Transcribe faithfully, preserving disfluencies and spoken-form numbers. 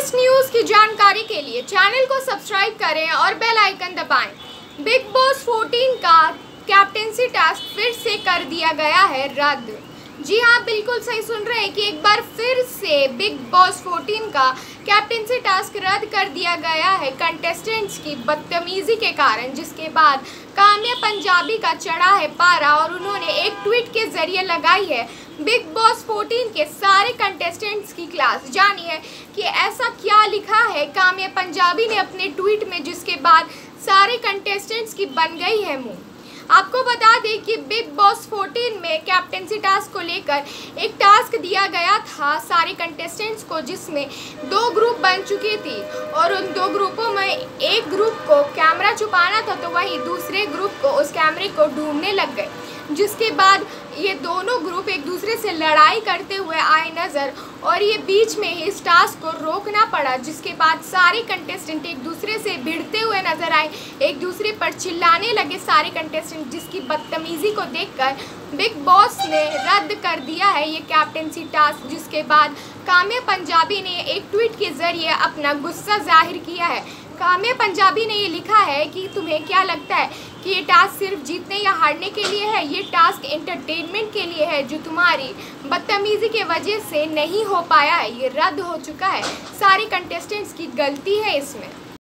Latest news की जानकारी के लिए चैनल को सब्सक्राइब करें और बेल आइकन दबाएं। बिग बॉस चौदह का कैप्टेंसी टास्क फिर से कर दिया गया है रद्द। जी हाँ, बिल्कुल सही सुन रहे हैं कि एक बार फिर से बिग बॉस चौदह का कैप्टेंसी टास्क रद्द कर दिया गया है कंटेस्टेंट्स की बदतमीजी के कारण, जिसके बाद काम्या पंजाबी का चढ़ा है पारा और उन्होंने एक ट्वीट के जरिए लगाई है बिग बॉस चौदह के सारे कंटेस्टेंट्स की क्लास। जानिए कि ऐसा क्या लिखा है काम्या पंजाबी ने अपने ट्वीट में, जिसके बाद सारे कंटेस्टेंट्स की बन गई है मुंह। आपको बता दें कि बिग बॉस चौदह में कैप्टेंसी टास्क को लेकर एक टास्क दिया गया था सारे कंटेस्टेंट्स को, जिसमें दो ग्रुप बन चुकी थी और उन दो ग्रुपों में एक ग्रुप को कैमरा छुपाना था तो वही दूसरे ग्रुप को उस कैमरे को ढूंढने लग गए, जिसके बाद ये दोनों ग्रुप एक दूसरे से लड़ाई करते हुए आए नज़र और ये बीच में ही इस टास्क को रोकना पड़ा, जिसके बाद सारे कंटेस्टेंट एक दूसरे से भिड़ते हुए नजर आए, एक दूसरे पर चिल्लाने लगे सारे कंटेस्टेंट, जिसकी बदतमीजी को देखकर बिग बॉस ने रद्द कर दिया है ये कैप्टेंसी टास्क। जिसके बाद काम्या पंजाबी ने एक ट्वीट के जरिए अपना गुस्सा जाहिर किया है। काम्या पंजाबी ने ये लिखा है कि तुम्हें क्या लगता है कि ये टास्क सिर्फ जीतने या हारने के लिए है? ये टास्क एंटरटेनमेंट के लिए है जो तुम्हारी बदतमीजी के वजह से नहीं हो पाया है। ये रद्द हो चुका है, सारे कंटेस्टेंट्स की गलती है इसमें।